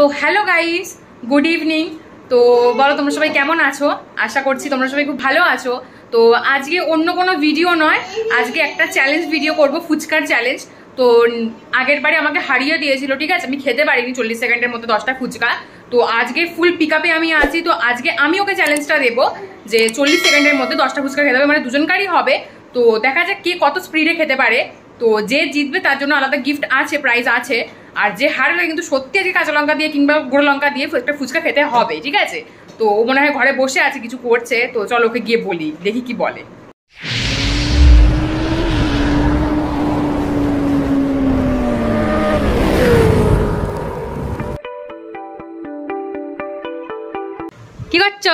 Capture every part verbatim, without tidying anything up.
Hello guys, good evening. তো বলো তোমরা সবাই কেমন আছো? আশা করছি তোমরা সবাই খুব ভালো আছো। তো আজকে অন্য কোনো ভিডিও নয়, আজকে একটা চ্যালেঞ্জ ভিডিও করব, ফুচকার চ্যালেঞ্জ। তো আগের বারে আমাকে হারিয়ে দিয়েছিল, ঠিক আছে, আমি খেতে পারিনি চল্লিশ সেকেন্ডের মধ্যে দশটা ফুচকা। তো আজকে ফুল পিক আপে আমি আছি। তো আজকে আমি ওকে চ্যালেঞ্জটা দেবো যে চল্লিশ সেকেন্ডের মধ্যে দশটা ফুচকা খেতে হবে, মানে দুজনকারই হবে। তো দেখা যাক কে কত স্পিডে খেতে পারে। তো যে জিতবে তার জন্য আলাদা গিফট আছে, প্রাইজ আছে। আর যে হারবে কিন্তু সত্যি আজকে কাঁচা লঙ্কা দিয়ে কিংবা গুঁড়ো লঙ্কা দিয়ে একটা ফুচকা খেতে হবে, ঠিক আছে। তো ও মনে হয় ঘরে বসে আছে, কিছু করছে। তো চলো ওকে গিয়ে বলি, দেখি কি বলে। কি করছো?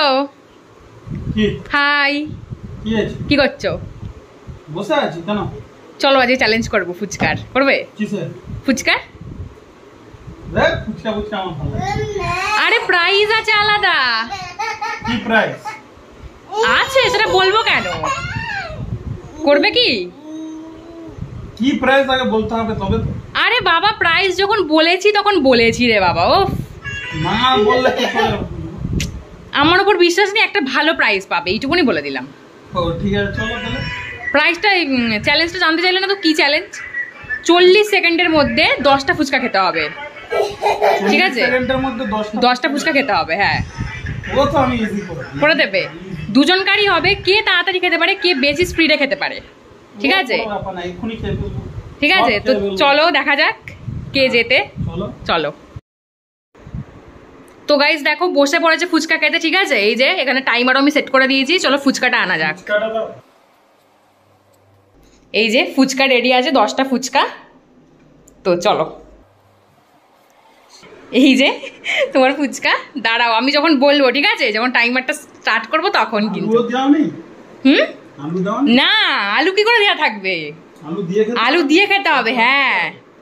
হাই, কি করছো? বসে আছি। কেন? চলো আজকে চ্যালেঞ্জ করবো ফুচকার। করবে? ফুচকা? ফুচকা ফুচকা আমার ভালো লাগে। আরে প্রাইজ আছে আলাদা। কি প্রাইজ আছে সেটা বলবো কেন? করবে কি? কি প্রাইজ আগে বলতে হবে তবে তো। আরে বাবা, প্রাইজ যখন বলেছি তখন বলেছি রে বাবা। ও মা বললে কি করে? আমার উপর বিশ্বাস নেই, একটা ভালো প্রাইজ পাবে, এইটুকুনি বলে দিলাম। ও ঠিক আছে, চলো তাহলে। প্রাইজটা, চ্যালেঞ্জটা জানতে চাইলে না তো? কি চ্যালেঞ্জ? চল্লিশ সেকেন্ডের মধ্যে দশটা ফুচকা খেতে হবে, ঠিক আছে? দশটা ফুচকা খেতে হবে, হ্যাঁ। করে দেবে। দুজনকারই হবে, কে তাড়াতাড়ি খেতে পারে, কে বেশি স্পিডে খেতে পারে, ঠিক আছে? ঠিক আছে, তো চলো দেখা যাক কে জেতে। চলো। তো গাইস দেখো, বসে পড়েছে ফুচকা খেতে, ঠিক আছে? এই যে এখানে টাইমারও আমি সেট করে দিয়েছি। চলো ফুচকাটা আনা যাক। এই যে ফুচকা রেডি আছে, দশটা ফুচকা। তো চলো, এই যে তোমার ফুচকা। দাঁড়াও, আমি যখন বলবো, ঠিক আছে, যখন টাইমারটা স্টার্ট করবো তখন কিন্তু। হুম, না আলু কি করে দেওয়া থাকবে? আলু দিয়ে খেতে হবে, হ্যাঁ।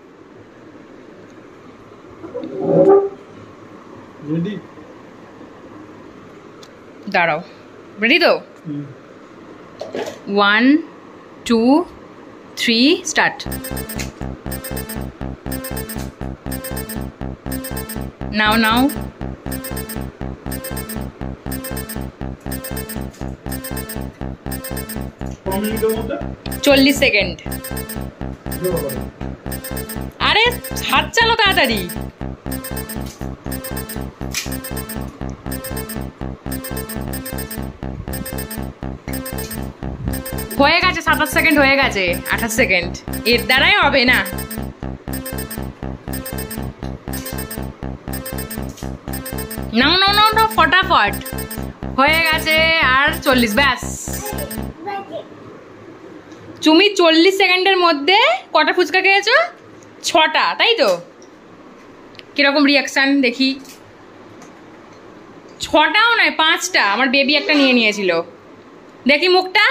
দাঁড়াও, রেডি তো? One two three start. নাও নাও। চল্লিশ সেকেন্ড। আরে হাত চালো তাড়াতাড়ি। হয়ে গেছে, সাতাশ সেকেন্ড হয়ে গেছে। আঠাশ সেকেন্ড এর দ্বারাই হবে না। নাও নাও নাও নাও, ফটাফট হয়ে গেছে। আর চল্লিশ, ব্যাস। তুমি চল্লিশ সেকেন্ডের মধ্যে কটা ফুচকা খেয়েছো? ছটা, তাই তো? কিরকম রিয়াকশন দেখি। ছটাও নয়, পাঁচটা। আমার বেবি একটা নিয়ে নিয়েছিল। দেখি মুখটা।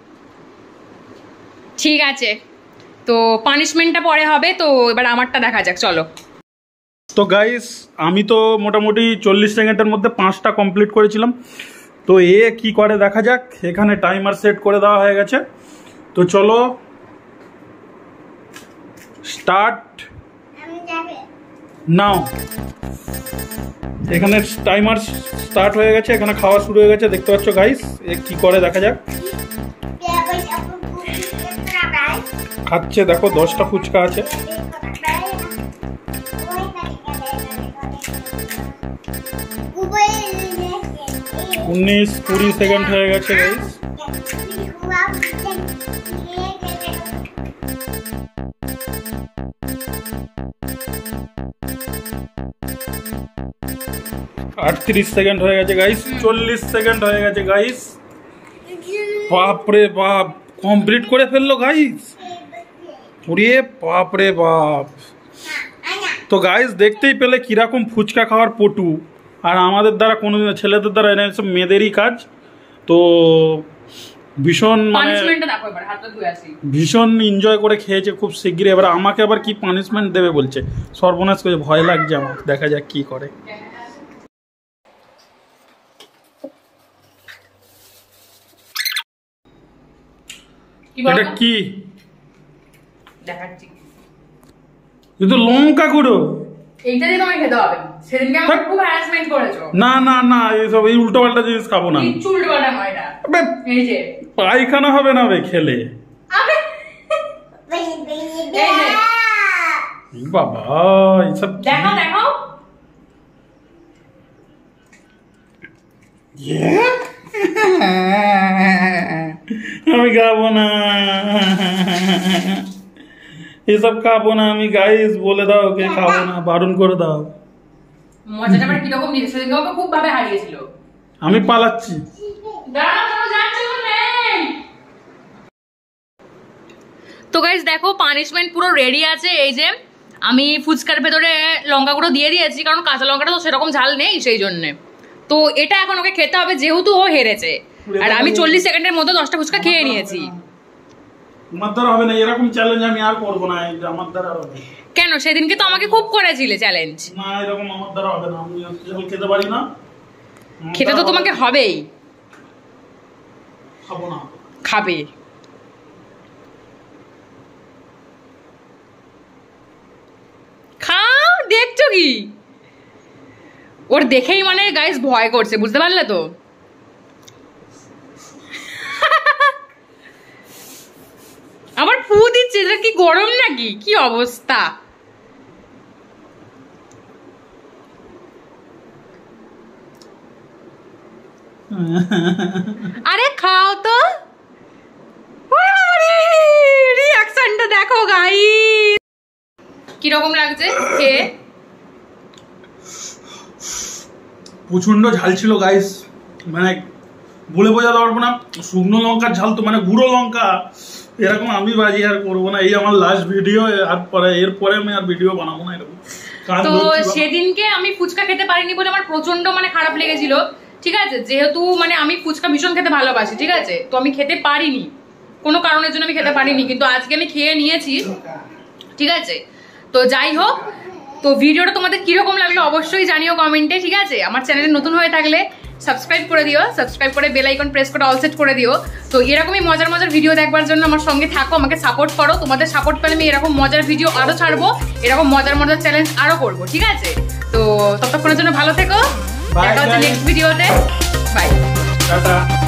ঠিক আছে, তো পানিশমেন্টটা পরে হবে। তো এবার আমারটা দেখা যাক, চলো। তো গাইস, আমি তো মোটামুটি চল্লিশ সেকেন্ডের মধ্যে পাঁচটা কমপ্লিট করেছিলাম। তো এ কি করে দেখা যাক। এখানে টাইমার সেট করে দেওয়া হয়ে গেছে। তো চলো স্টার্ট নাও। এখানে টাইমার স্টার্ট হয়ে গেছে, এখানে খাওয়া শুরু হয়ে গেছে, দেখতে পাচ্ছ গাইস। এ কি করে দেখা যাক। খাচ্ছে, দেখো দশটা ফুচকা আছে। উনিশ কুড়ি সেকেন্ড হয়ে গেছে গাইস। আটত্রিশ সেকেন্ড হয়ে গেছে গাইস। চল্লিশ সেকেন্ড হয়ে গেছে গাইস। বাপরে বাপ, কমপ্লিট করে ফেললো গাইস। ওরে বাপরে বাপ। তো গাইস দেখতেই পেলে কিরকম ফুচকা খাওয়ার পটু। আর আমাদের দ্বারা কোনো ছেলেদের দ্বারা এনে সব মেয়েদেরই কাজ। তো ভীষণ মানে ভীষণ এনজয় করে খেয়েছে খুব শিগগিরই। এবার আমাকে আবার কি পানিশমেন্ট দেবে বলছে, সর্বনাশ করে। ভয় লাগছে আমার, দেখা যাক কি করে। এটা কি দেখাচ্ছি? কিন্তু লঙ্কা গুঁড়ো। এইটা দিয়ে তোমায় খেতে হবে। সেদিনকে আমাকে খুব হ্যারাসমেন্ট করেছো। না না না, এইসব এই উল্টো পাল্টা জিনিস খাবো না। কিচ্ছু উল্টো পাল্টা হয় না। এই যে পায়খানা হবে না বে খেলে। আবে এই যে বাবা এইসব দেখো দেখো। আমি খাবো না, এসব খাবো না আমি। গাইস বলে দাও কে খাবো না, বারণ করে দাও। মজাটা আমার কিরকম নিয়েছে, সেদিনকে আমাকে খুব ভাবে হারিয়েছিল। আমি পালাচ্ছি। তো গাইস দেখো পানিশমেন্ট পুরো রেডি আছে। এই যে আমি ফুচকার ভেতরে লঙ্কা গুঁড়ো দিয়ে দিয়েছি, কারণ কাঁচা লঙ্কাটা তো সেরকম ঝাল নেই সেই জন্য। তো এটা এখন ওকে খেতে হবে, যেহেতু ও হেরেছে। আর আমি চল্লিশ সেকেন্ডের মধ্যে দশটা ফুচকা খেয়ে নিয়েছি। আমার দ্বারা হবে না এরকম চ্যালেঞ্জ, আমি আর করবো না। আমার দ্বারা হবে কেন? সেদিনকে তো আমাকে খুব করেছিলে চ্যালেঞ্জ। না এরকম আমার দ্বারা হবে না, আমি খেতে পারি না। খেতে তো তোমাকে হবেই। খাবো না। খাবে। খাও, দেখছো কি? ওর দেখেই মানে গাইস ভয় করছে, বুঝতে পারলে তো? আবার ফু দিচ্ছে, এটা কি গরম নাকি? কি অবস্থা! আরে খাও তো, রিঅ্যাকশনটা দেখো গাইস, কিরকম লাগছে খেয়ে। প্রচন্ড ঝাল ছিল গাইস, মানে বলে বোঝাতে পারবো না। শুকনো লঙ্কার ঝাল তো, মানে গুঁড়ো লঙ্কা। এরকম আমি বাজি আর করবো না, এই আমার লাস্ট ভিডিও। আর পরে এরপরে আমি আর ভিডিও বানাবো না এরকম। তো সেদিনকে আমি ফুচকা খেতে পারিনি বলে আমার প্রচন্ড মানে খারাপ লেগেছিল, ঠিক আছে? যেহেতু মানে আমি ফুচকা ভীষণ খেতে ভালোবাসি, ঠিক আছে? তো আমি খেতে পারিনি, কোনো কারণের জন্য আমি খেতে পারিনি, কিন্তু আজকে আমি খেয়ে নিয়েছি, ঠিক আছে? তো যাই হোক, তো ভিডিওটা তোমাদের কিরকম লাগলো অবশ্যই জানিও কমেন্টে, ঠিক আছে? আমার চ্যানেলে নতুন হয়ে থাকলে সাবস্ক্রাইব করে দিও, সাবস্ক্রাইব করে বেল আইকন প্রেস করে অল সেট করে দিও। তো এরকমই মজার মজার ভিডিও দেখবার জন্য আমার সঙ্গে থাকো, আমাকে সাপোর্ট করো। তোমাদের সাপোর্ট পেলে আমি এরকম মজার ভিডিও আরো ছাড়বো, এরকম মজার মজার চ্যালেঞ্জ আরো করবো, ঠিক আছে? তো ততক্ষণের জন্য ভালো থেকো, দেখা হচ্ছে নেক্সট ভিডিওতে। Bye, tata.